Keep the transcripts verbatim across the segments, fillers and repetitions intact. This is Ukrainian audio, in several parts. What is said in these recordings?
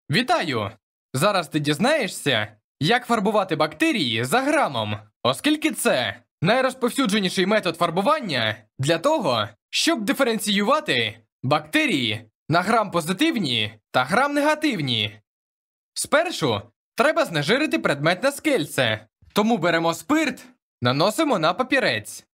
Вітаю! Зараз ти дізнаєшся, як фарбувати бактерії за грамом, оскільки це найрозповсюдженіший метод фарбування для того, щоб диференціювати бактерії на грам-позитивні та грам-негативні. Спершу треба знежирити предметне скельце, тому беремо спирт, наносимо на папірець.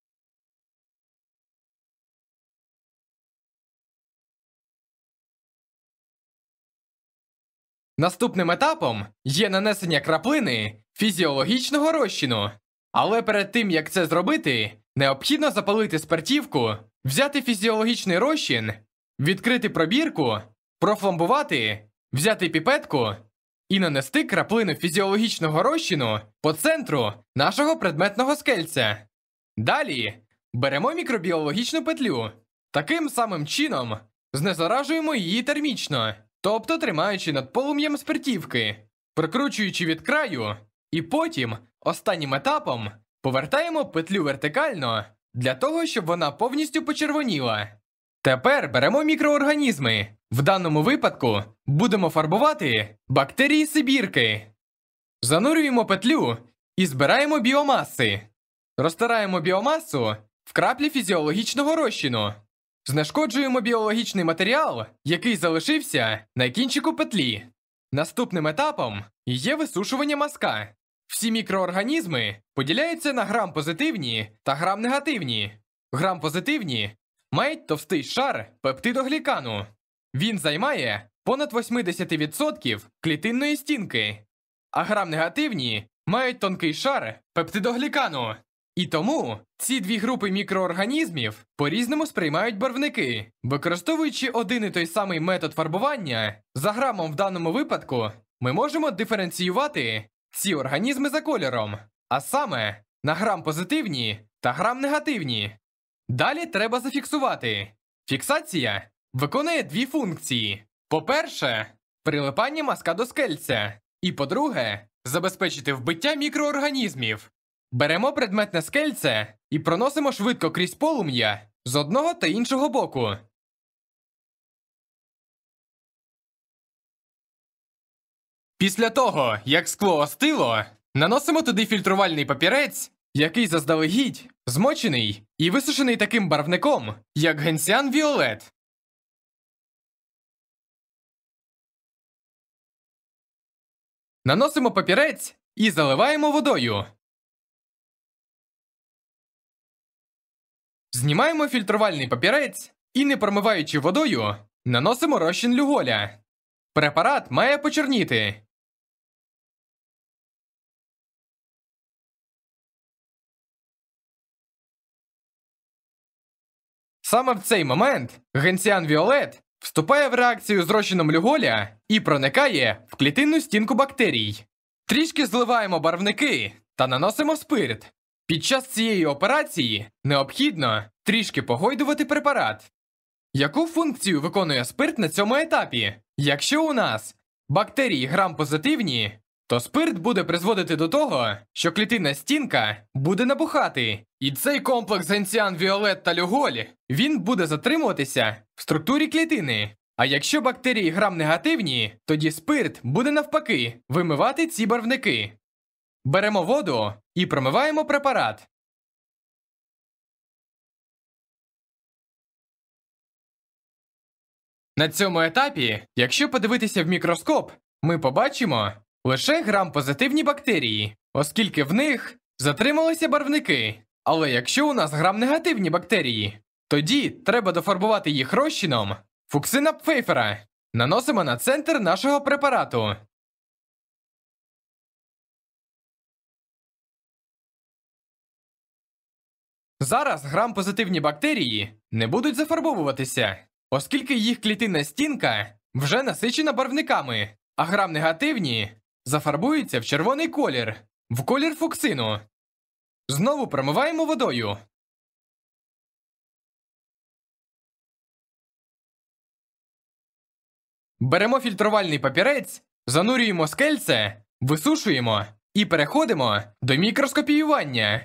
Наступним етапом є нанесення краплини фізіологічного розчину. Але перед тим, як це зробити, необхідно запалити спиртівку, взяти фізіологічний розчин, відкрити пробірку, профламбувати, взяти піпетку і нанести краплину фізіологічного розчину по центру нашого предметного скельця. Далі беремо мікробіологічну петлю. Таким самим чином знезаражуємо її термічно, тобто тримаючи над полум'ям спиртівки, прикручуючи від краю, і потім, останнім етапом, повертаємо петлю вертикально для того, щоб вона повністю почервоніла. Тепер беремо мікроорганізми. В даному випадку будемо фарбувати бактерії сибірки. Занурюємо петлю і збираємо біомаси. Розтираємо біомасу в краплі фізіологічного розчину. Знешкоджуємо біологічний матеріал, який залишився на кінчику петлі. Наступним етапом є висушування мазка. Всі мікроорганізми поділяються на грам-позитивні та грам-негативні. Грам-позитивні мають товстий шар пептидоглікану. Він займає понад вісімдесят відсотків клітинної стінки. А грам-негативні мають тонкий шар пептидоглікану. І тому ці дві групи мікроорганізмів по-різному сприймають барвники. Використовуючи один і той самий метод фарбування, за грамом в даному випадку ми можемо диференціювати ці організми за кольором, а саме на грам-позитивні та грам-негативні. Далі треба зафіксувати. Фіксація виконує дві функції. По-перше, прилипання мазка до скельця. І по-друге, забезпечити вбиття мікроорганізмів. Беремо предметне скельце і проносимо швидко крізь полум'я з одного та іншого боку. Після того, як скло остило, наносимо туди фільтрувальний папірець, який заздалегідь змочений і висушений таким барвником, як Gentian Violet. Наносимо папірець і заливаємо водою. Знімаємо фільтрувальний папірець і, не промиваючи водою, наносимо розчин люголя. Препарат має почорніти. Саме в цей момент Gentian Violet вступає в реакцію з розчином люголя і проникає в клітинну стінку бактерій. Трішки зливаємо барвники та наносимо спирт. Під час цієї операції необхідно трішки погойдувати препарат. Яку функцію виконує спирт на цьому етапі? Якщо у нас бактерії грам-позитивні, то спирт буде призводити до того, що клітинна стінка буде набухати. І цей комплекс Gentian Violet та люголь, він буде затримуватися в структурі клітини. А якщо бактерії грам-негативні, тоді спирт буде навпаки вимивати ці барвники. Беремо воду і промиваємо препарат. На цьому етапі, якщо подивитися в мікроскоп, ми побачимо лише грам-позитивні бактерії, оскільки в них затрималися барвники. Але якщо у нас грам-негативні бактерії, тоді треба дофарбувати їх розчином фуксина Пфейфера. Наносимо на центр нашого препарату. Зараз грам-позитивні бактерії не будуть зафарбовуватися, оскільки їх клітинна стінка вже насичена барвниками, а грам-негативні зафарбуються в червоний колір, в колір фуксину. Знову промиваємо водою. Беремо фільтрувальний папірець, занурюємо скельце, висушуємо і переходимо до мікроскопіювання.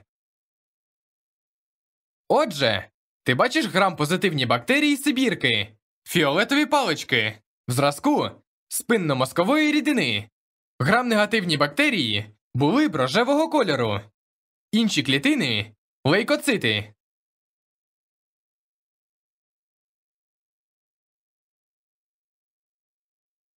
Отже, ти бачиш грам-позитивні бактерії сибірки, фіолетові палички. В зразку спинномозкової рідини. Грам-негативні бактерії були б рожевого кольору. Інші клітини – лейкоцити